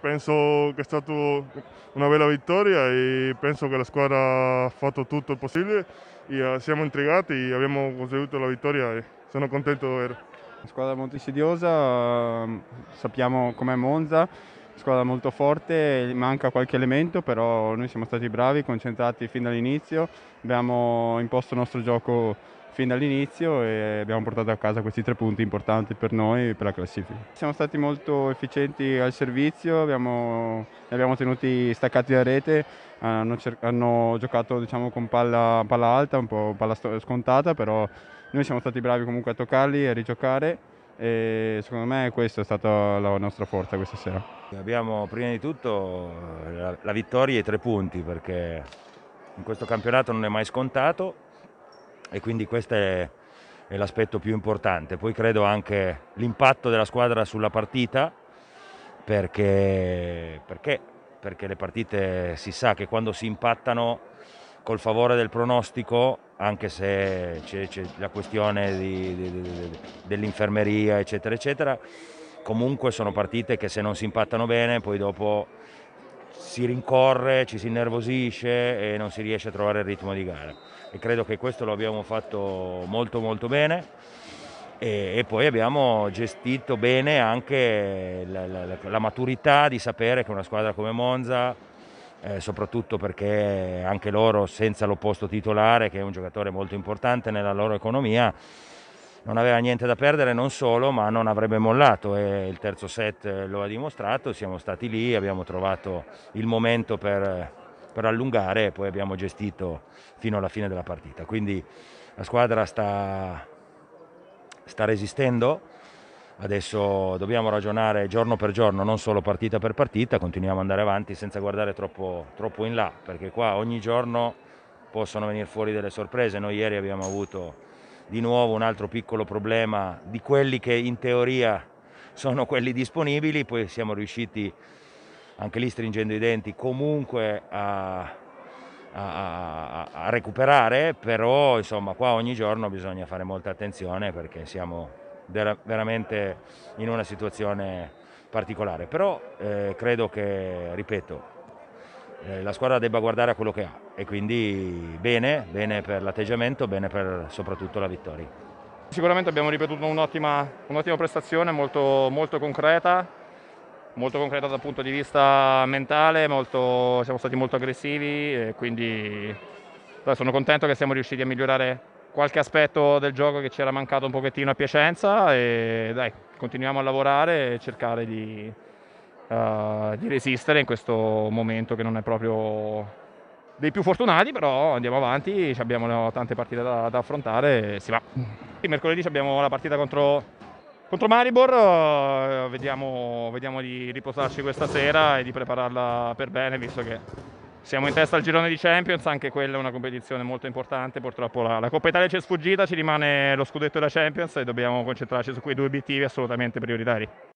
penso che è stata una bella vittoria e penso che la squadra ha fatto tutto il possibile. Siamo intrigati, abbiamo conseguito la vittoria e sono contento davvero. Una squadra molto insidiosa, sappiamo com'è Monza, squadra molto forte, manca qualche elemento, però noi siamo stati bravi, concentrati fin dall'inizio, abbiamo imposto il nostro gioco fin dall'inizio e abbiamo portato a casa questi 3 punti importanti per noi e per la classifica. Siamo stati molto efficienti al servizio, li abbiamo tenuti staccati da rete, hanno giocato diciamo, con palla alta, un po' palla scontata, però noi siamo stati bravi comunque a toccarli e a rigiocare e secondo me questa è stata la nostra forza questa sera. Abbiamo prima di tutto la vittoria e i 3 punti, perché in questo campionato non è mai scontato e quindi questo è l'aspetto più importante. Poi credo anche l'impatto della squadra sulla partita, perché le partite si sa che quando si impattano col favore del pronostico, anche se c'è la questione dell'infermeria eccetera eccetera, comunque sono partite che se non si impattano bene poi dopo si rincorre, ci si innervosisce e non si riesce a trovare il ritmo di gara, e credo che questo lo abbiamo fatto molto molto bene e poi abbiamo gestito bene anche la maturità di sapere che una squadra come Monza, soprattutto perché anche loro senza l'opposto titolare, che è un giocatore molto importante nella loro economia, non aveva niente da perdere, non solo, ma non avrebbe mollato, e il terzo set lo ha dimostrato. Siamo stati lì, abbiamo trovato il momento per allungare e poi abbiamo gestito fino alla fine della partita. Quindi la squadra sta resistendo. Adesso dobbiamo ragionare giorno per giorno, non solo partita per partita, continuiamo ad andare avanti senza guardare troppo in là, perché qua ogni giorno possono venire fuori delle sorprese. Noi ieri abbiamo avuto di nuovo un altro piccolo problema di quelli che in teoria sono quelli disponibili, poi siamo riusciti, anche lì stringendo i denti, comunque a recuperare, però insomma qua ogni giorno bisogna fare molta attenzione perché siamo veramente in una situazione particolare, però credo che, ripeto, la squadra debba guardare a quello che ha e quindi bene per l'atteggiamento, bene per soprattutto la vittoria. Sicuramente abbiamo ripetuto un'ottima prestazione, molto concreta dal punto di vista mentale, siamo stati molto aggressivi e quindi sono contento che siamo riusciti a migliorare qualche aspetto del gioco che ci era mancato un pochettino a Piacenza, e dai, continuiamo a lavorare e cercare di resistere in questo momento che non è proprio dei più fortunati, però andiamo avanti, abbiamo tante partite da affrontare e si va. Mercoledì abbiamo la partita contro Maribor, vediamo di riposarci questa sera e di prepararla per bene, visto che siamo in testa al girone di Champions. Anche quella è una competizione molto importante. Purtroppo la Coppa Italia ci è sfuggita, ci rimane lo scudetto della Champions e dobbiamo concentrarci su quei 2 obiettivi assolutamente prioritari.